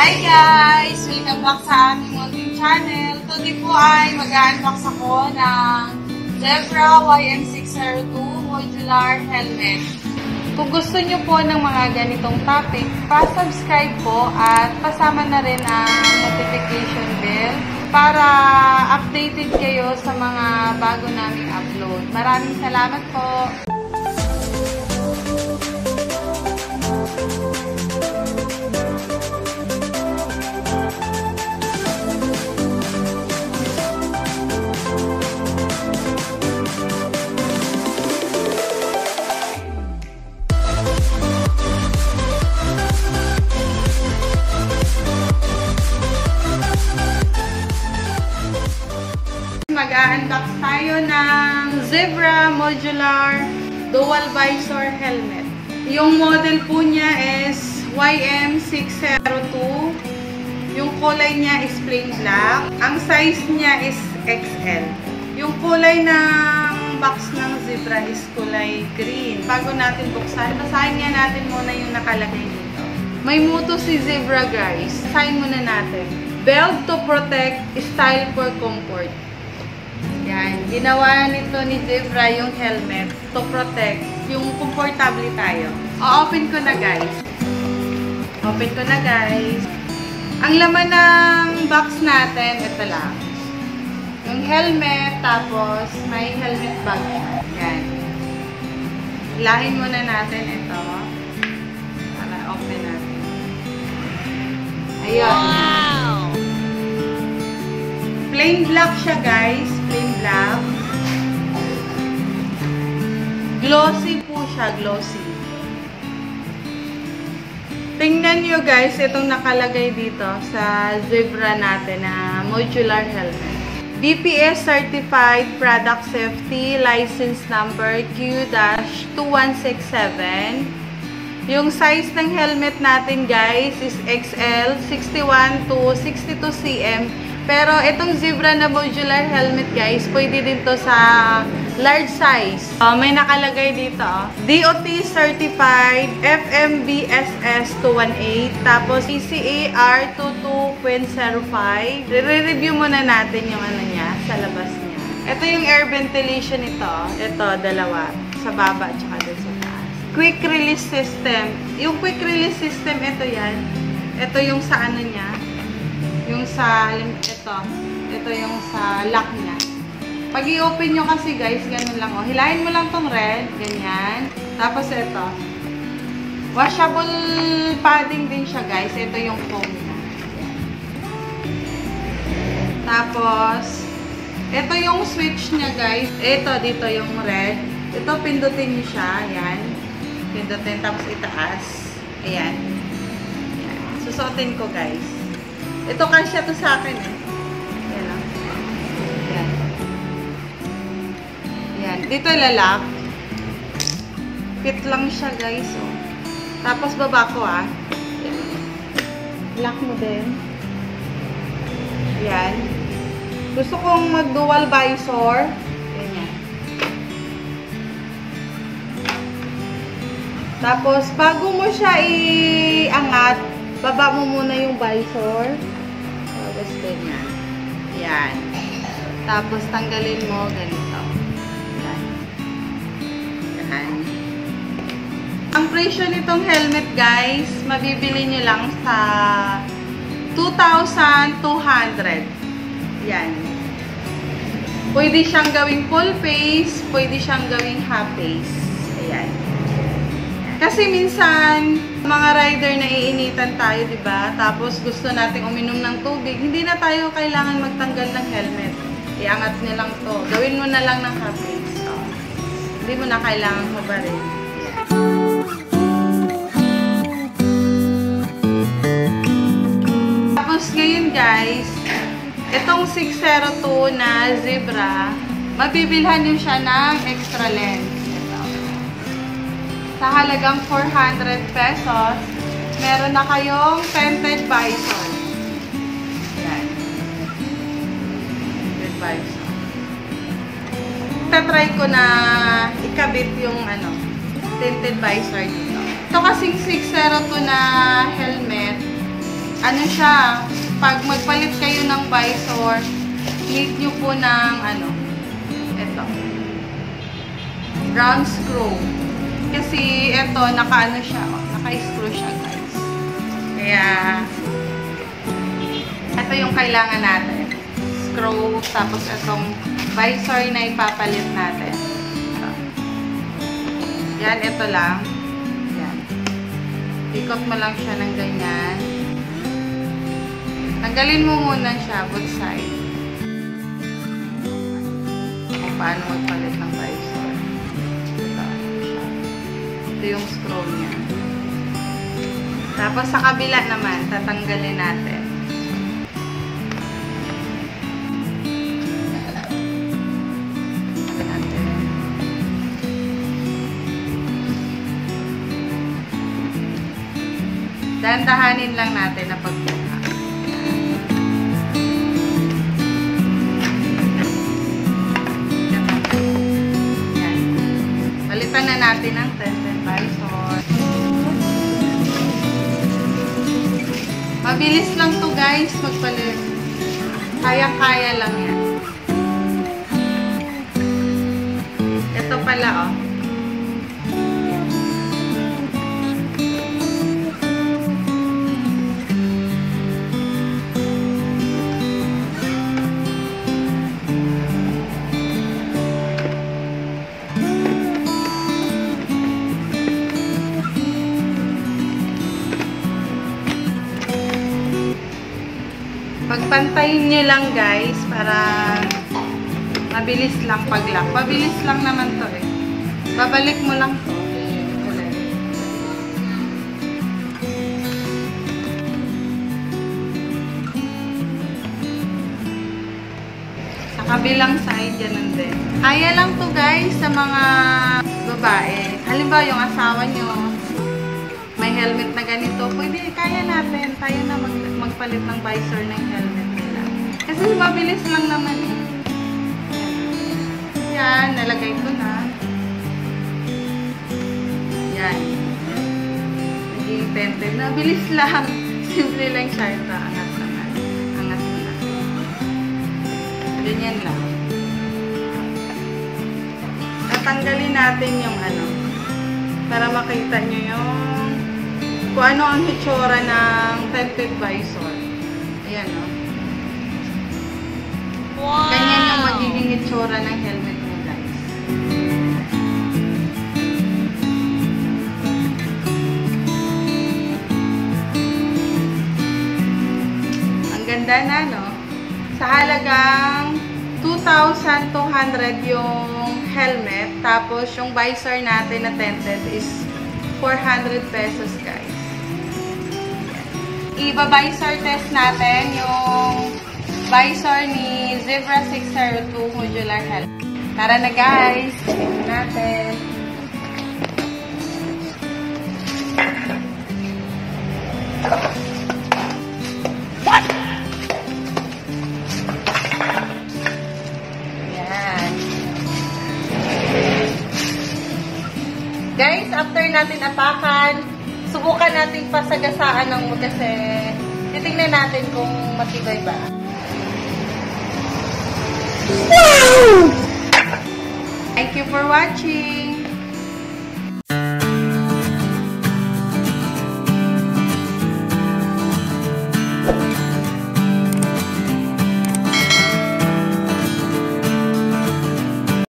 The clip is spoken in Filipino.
Hi guys! Welcome back sa aming munting channel. Today po ay mag-unbox ako ng Zebra YM602 Modular Helmet. Kung gusto nyo po ng mga ganitong topic, pa-subscribe po at pasama na rin ang notification bell para updated kayo sa mga bago naming upload. Maraming salamat po! Mag-unbox tayo ng Zebra Modular Dual Visor Helmet. Yung model po niya is YM602. Yung kulay niya is plain black. Ang size niya is XL. Yung kulay ng box ng Zebra is kulay green. Bago natin buksan, basahin nga natin muna yung nakalagay dito. May motto si Zebra guys. Basahin muna natin. Built to protect, style for comfort. Yan. Ginawa nito ni Zebra yung helmet to protect yung comfortable tayo. O-open ko na guys. Open ko na guys. Ang laman ng box natin, ito lang. Yung helmet, tapos may helmet bag. Yan. Hilahin muna natin ito. Para open natin. Ayun. Wow! Plain black siya guys. Plain black. Glossy po siya. Glossy. Tingnan nyo guys, itong nakalagay dito sa Zebra natin na modular helmet. BPS Certified Product Safety License Number Q-2167. Yung size ng helmet natin guys is XL 61 to 62 cm. Pero itong Zebra na modular helmet guys, pwede din to sa large size. May nakalagay dito. DOT Certified FMVSS 218. Tapos ECAR 22.05. Re-review muna natin yung ano niya sa labas niya. Ito yung air ventilation nito. Ito, dalawa. Sa baba at saka dun sa taas. Quick release system. Yung quick release system, ito yan. Ito yung sa ano niya. Yung sa, ito yung sa lock niya. Pag i-open nyo kasi guys, ganun lang o. Hilahin mo lang tong red, ganyan. Tapos ito. Washable padding din siya guys. Ito yung foam niya. Tapos, ito yung switch niya guys. Ito, dito yung red. Ito, pindutin nyo siya. Ayan. Pindutin, tapos itaas. Ayan. Ayan. Susuotin ko guys. Ito kasya to sa akin eh. Yan lang. Yan. Yan. Dito ilalak. Fit lang siya guys. Oh. Tapos baba ko ah. Yan. Lock mo din. Yan. Gusto kong mag-dual visor. Ganyan. Tapos bago mo siya iangat, baba mo muna yung visor. Tapos ganyan. Yan. Tapos tanggalin mo ganito. Yan. Yan. Ang presyo nitong helmet guys, mabibili nyo lang sa 2,200. Yan. Pwede siyang gawing full face, pwede siyang gawing half face. Ayan. Kasi minsan, mga rider na iinitan tayo, diba? Tapos gusto nating uminom ng tubig, hindi na tayo kailangan magtanggal ng helmet. Iangat nyo lang to. Gawin mo na lang ng half face. Oh. Hindi mo na kailangan hubarin. Yeah. Tapos ngayon guys, itong 602 na Zebra, mabibilhan nyo siya ng extra lens. Sa halagang 400 pesos, meron na kayong tinted visor. Yan. Tinted visor. Tatry ko na ikabit yung tinted visor dito. Ito kasing 602 na helmet, ano siya, pag magpalit kayo ng visor, need nyo po ng, ito, round screw. Kasi, ito, naka-ano siya, naka-screw siya, guys. Kaya, ito yung kailangan natin. Screw, tapos itong visor na ipapalit natin. Ito. Yan, ito lang. Yan. Ikot mo lang siya ng ganyan. Tanggalin mo muna siya, both side. Kung paano magpalit ng visor. Ito. Ito yung screw niya. Tapos sa kabila naman, tatanggalin natin. Dahan-dahanin lang natin na pagbuka. Yan. Palitan na natin ang tension visor. Mabilis lang to guys, magpalit. Kaya-kaya lang yan. Ito pala oh. Pagpantayin nyo lang guys para mabilis lang pag-lock. Mabilis lang naman to eh. Babalik mo lang to. Sa kabilang side yan din. Kaya lang to guys sa mga babae. Halimbawa yung asawa nyo may helmet na ganito, pwede, kaya natin. Tayo na magpalit ng visor ng helmet nila. Kasi mabilis lang naman eh. Yan, nalagay ko na. Yan. Naging tented. Mabilis lang. Simple lang siya. Ito, angat naman. Angat na. Ganyan lang. Tatanggalin natin yung para makita nyo yung kung ano ang hitsura ng tented visor. Ayan, o. Wow! Ganyan yung magiging hitsura ng helmet mo, guys. Ang ganda na, no? Sa halagang 2,200 yung helmet, tapos yung visor natin na tented is 400 pesos, guys. Iba-visor test natin yung visor ni Zebra 602 modular helmet. Tara na guys, tingnan natin. What? Yan. Guys, after natin apakan, subukan natin pasagasaan ng kasi titingnan natin kung matibay ba. Wow! Thank you for watching!